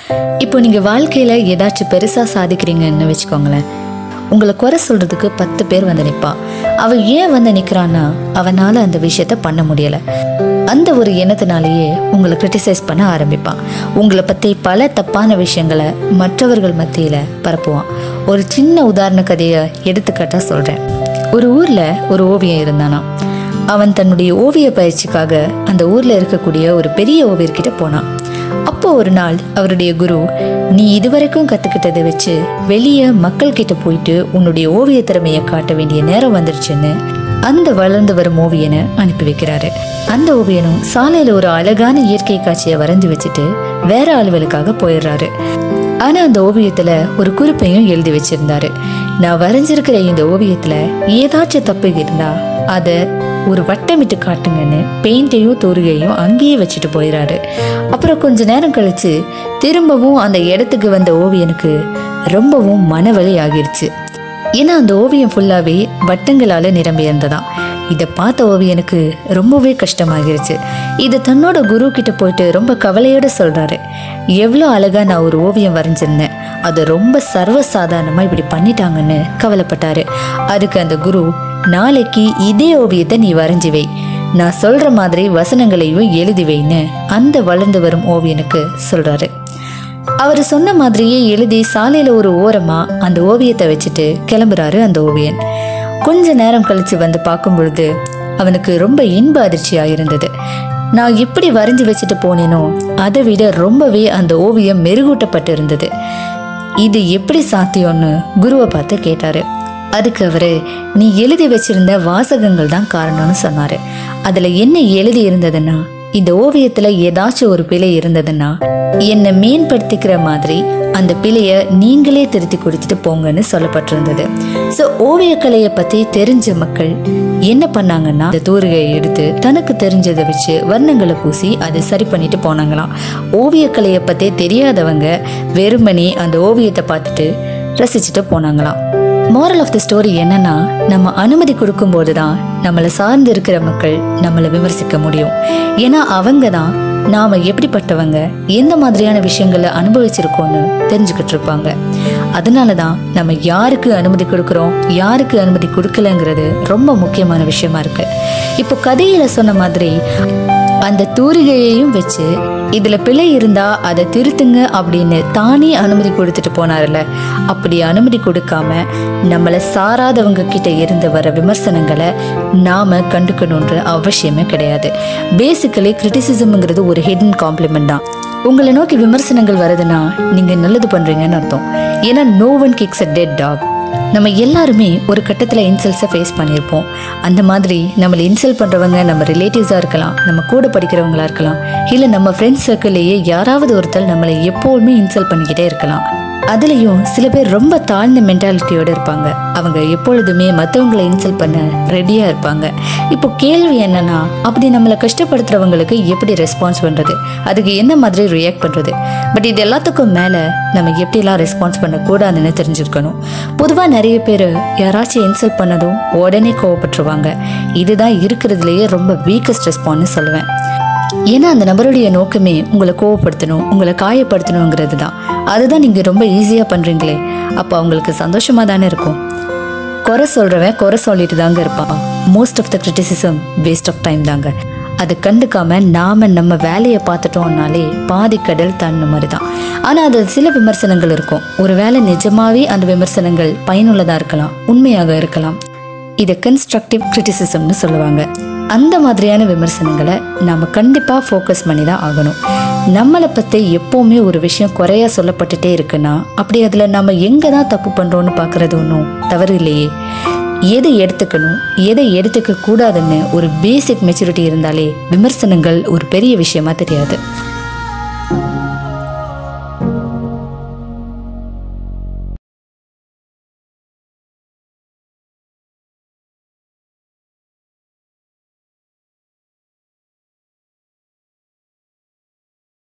இப்போ நீங்கள் வாழ்க்கையில் ஏதாச்சும் பெருசாக சாதிக்கிறீங்கன்னு வச்சுக்கோங்களேன். உங்களை குறை சொல்கிறதுக்கு 10 பேர் வந்து நிற்பான். அவன் ஏன் வந்து நிற்கிறான்னா அவனால் அந்த விஷயத்த பண்ண முடியலை. அந்த ஒரு எண்ணத்தினாலேயே உங்களை கிரிட்டிசைஸ் பண்ண ஆரம்பிப்பான். உங்களை பற்றி பல தப்பான விஷயங்களை மற்றவர்கள் மத்தியில் பரப்புவான். ஒரு சின்ன உதாரண கதையை எடுத்துக்காட்டாக சொல்கிறேன். ஒரு ஊரில் ஒரு ஓவியம் இருந்தானா. அவன் தன்னுடைய ஓவிய பயிற்சிக்காக அந்த ஊரில் இருக்கக்கூடிய ஒரு பெரிய ஓவியர்கிட்ட போனான். அப்போ ஒரு நாள் அவருடைய குரு, நீ இதுவரைக்கும் கற்றுக்கிட்டதை வச்சு வெளியே மக்கள்கிட்ட போயிட்டு உன்னுடைய ஓவிய திறமையை காட்ட வேண்டிய நேரம் வந்துருச்சுன்னு அந்த வளர்ந்து வரும் ஓவியனை அனுப்பி வைக்கிறாரு. அந்த ஓவியனும் சாலையில் ஒரு அழகான இயற்கை காட்சியை வரைஞ்சி வச்சுட்டு வேற அலுவலுக்காக போயிடுறாரு. ஆனால் அந்த ஓவியத்தில் ஒரு குறிப்பையும் எழுதி வச்சிருந்தாரு. நான் வரைஞ்சிருக்கிற இந்த ஓவியத்தில் ஏதாச்சும் தப்பு இருந்தா அதை ஒரு வட்டமிட்டு காட்டுங்கன்னு பெயிண்டையும் தூரிகையும் அங்கேயே வச்சுட்டு போயிடாரு. அப்புறம் கொஞ்ச நேரம் கழிச்சு திரும்பவும் அந்த இடத்துக்கு வந்த ஓவியனுக்கு ரொம்பவும் மனவலி ஆகிருச்சு. ஏன்னா அந்த ஓவியம் ஃபுல்லாகவே வட்டங்களால் நிரம்பி இருந்ததாம். இதை பார்த்த ஓவியனுக்கு ரொம்பவே கஷ்டமாகிருச்சு. இது தன்னோட குரு கிட்ட போயிட்டு ரொம்ப கவலையோடு சொல்கிறாரு. எவ்வளோ அழகாக நான் ஒரு ஓவியம் வரைஞ்சிருந்தேன், அதை ரொம்ப சர்வசாதாரணமாக இப்படி பண்ணிட்டாங்கன்னு கவலைப்பட்டாரு. அதுக்கு அந்த குரு, நாளைக்கு இதே ஓவியத்தை நீ வரைஞ்சி வை, நான் சொல்கிற மாதிரி வசனங்களையும் எழுதி வைன்னு அந்த வளர்ந்து வரும் ஓவியனுக்கு சொல்கிறாரு. அவர் சொன்ன மாதிரியே எழுதி சாலையில் ஒரு ஓரமாக அந்த ஓவியத்தை வச்சுட்டு கிளம்புறாரு அந்த ஓவியன். கொஞ்ச நேரம் கழித்து வந்து பார்க்கும் பொழுது அவனுக்கு ரொம்ப இன்ப அதிர்ச்சியாக இருந்தது. நான் எப்படி வரைஞ்சி வச்சுட்டு போனேனோ அதை விட ரொம்பவே அந்த ஓவியம் மெருகூட்டப்பட்டு இருந்தது. இது எப்படி சாத்தியம்னு குருவை பார்த்து கேட்டாரு. அதுக்கு அவரு, நீ எழுதி வச்சிருந்த வாசகங்கள் தான் காரணம்னு சொன்னாரு. அதுல என்ன எழுதி இருந்ததுன்னா, இந்த ஓவியத்துல ஏதாச்சும் ஒரு பிழை இருந்ததுன்னா என்னை மேம்படுத்திக்கிற மாதிரி அந்த பிழையை நீங்களே திருத்தி கொடுத்துட்டு போங்கன்னு சொல்லப்பட்டிருந்தது. ஸோ ஓவியக்கலையை பற்றி தெரிஞ்ச மக்கள் என்ன பண்ணாங்கன்னா, அந்த தூரிகையை எடுத்து தனக்கு தெரிஞ்சதை வச்சு வர்ணங்களை பூசி அதை சரி பண்ணிட்டு போனாங்களாம். ஓவியக்கலையை பற்றி தெரியாதவங்க வெறுமனே அந்த ஓவியத்தை பார்த்துட்டு ரசிச்சுட்டு போனாங்களாம். மோரல் ஆஃப் த ஸ்டோரி என்னன்னா, நம்ம அனுமதி கொடுக்கும்போது தான் நம்மளை சார்ந்து இருக்கிற மக்கள் நம்மளை விமர்சிக்க முடியும். ஏன்னா அவங்க தான் நாம எப்படிப்பட்டவங்க, எந்த மாதிரியான விஷயங்களை அனுபவிச்சிருக்கோன்னு தெரிஞ்சுக்கிட்டு இருப்பாங்க. அதனால தான் நம்ம யாருக்கு அனுமதி கொடுக்குறோம், யாருக்கு அனுமதி கொடுக்கலங்கிறது ரொம்ப முக்கியமான விஷயமா இருக்கு. இப்போ கதையில சொன்ன மாதிரி அந்த தூரிகையையும் வச்சு இதுல பிழை இருந்தா அதை திருத்துங்க அப்படின்னு தானே அனுமதி கொடுத்துட்டு போனார்ல, அப்படி அனுமதி கொடுக்காம நம்மளை சாராதவங்க கிட்ட இருந்து வர விமர்சனங்களை நாம கண்டுக்கணுன்ற அவசியமே கிடையாது. பேசிக்கலி கிரிட்டிசிசம்ங்கிறது ஒரு ஹிடன் காம்ப்ளிமெண்ட் தான். உங்களை நோக்கி விமர்சனங்கள் வருதுன்னா நீங்க நல்லது பண்றீங்கன்னு அர்த்தம். ஏன்னா no one kicks a dead dog. நம்ம எல்லாருமே ஒரு கட்டத்தில் இன்சல்ட்ஸை ஃபேஸ் பண்ணியிருப்போம். அந்த மாதிரி நம்மளை இன்சல்ட் பண்ணுறவங்க நம்ம ரிலேட்டிவ்ஸாக இருக்கலாம், நம்ம கூட படிக்கிறவங்களா இருக்கலாம், இல்லை நம்ம ஃப்ரெண்ட்ஸ் சர்க்கிள்லேயே யாராவது ஒருத்தர் நம்மளை எப்போவுமே இன்சல்ட் பண்ணிக்கிட்டே இருக்கலாம். அதுலேயும் சில பேர் ரொம்ப தாழ்ந்த மென்டாலிட்டியோடு இருப்பாங்க. அவங்க எப்பொழுதுமே மற்றவங்களை இன்சல்ட் பண்ண ரெடியாக இருப்பாங்க. இப்போ கேள்வி என்னன்னா, அப்படி நம்மளை கஷ்டப்படுத்துறவங்களுக்கு எப்படி ரெஸ்பான்ஸ் பண்ணுறது, அதுக்கு என்ன மாதிரி ரியாக்ட் பண்ணுறது? பட் இது எல்லாத்துக்கும் மேலே நம்ம எப்படிலாம் ரெஸ்பான்ஸ் பண்ணக்கூடாதுன்னு தெரிஞ்சுருக்கணும். பொதுவாக நிறைய பேர் யாராச்சும் இன்சல்ட் பண்ணதும் உடனே கோவப்பட்டுருவாங்க. இதுதான் இருக்கிறதுலையே ரொம்ப வீக்கஸ்ட் ரெஸ்பான்ஸ்னு சொல்லுவேன். ஏன்னா அந்த நபருடைய நோக்கமே உங்களை கோவப்படுத்தணும், உங்களை காயப்படுத்தணுங்கிறது தான். அதுதான் நீங்கள் ரொம்ப ஈஸியாக பண்ணுறீங்களே, அப்போ அவங்களுக்கு சந்தோஷமாக தானே இருக்கும். குறை சொல்கிறவன் குறை சொல்லிட்டு தாங்க இருப்பான். Most of the criticism waste of time தாங்க. அதை கண்டுக்காமல் நாம் நம்ம வேலையை பார்த்துட்டோம்னாலே பாதி கடல் தாண்டின மாதிரி தான். ஆனால் அது சில விமர்சனங்கள் இருக்கும். ஒரு வேளை நிஜமாகவே அந்த விமர்சனங்கள் பயனுள்ளதாக இருக்கலாம், உண்மையாக இருக்கலாம். இதை கன்ஸ்ட்ரக்டிவ் கிரிட்டிசிசம்னு சொல்லுவாங்க. அந்த மாதிரியான விமர்சனங்களை நாம் கண்டிப்பாக ஃபோக்கஸ் பண்ணி தான் ஆகணும். நம்மளை பற்றி எப்போவுமே ஒரு விஷயம் குறையா சொல்லப்பட்டுட்டே இருக்குன்னா அப்படி அதில் நம்ம எங்கே தான் தப்பு பண்ணுறோன்னு பார்க்குறது ஒன்றும் தவறு இல்லையே. எதை எடுத்துக்கணும், எதை எடுத்துக்க கூடாதுன்னு ஒரு பேசிக் மெச்சூரிட்டி இருந்தாலே விமர்சனங்கள் ஒரு பெரிய விஷயமா தெரியாது.